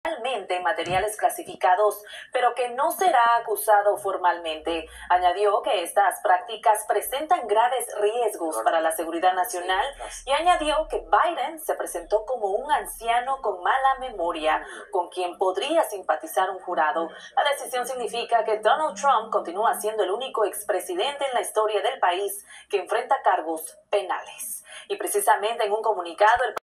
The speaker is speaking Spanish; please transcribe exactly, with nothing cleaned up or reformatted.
materiales clasificados, pero que no será acusado formalmente. Añadió que estas prácticas presentan graves riesgos para la seguridad nacional y añadió que Biden se presentó como un anciano con mala memoria, con quien podría simpatizar un jurado. La decisión significa que Donald Trump continúa siendo el único expresidente en la historia del país que enfrenta cargos penales. Y precisamente en un comunicado, el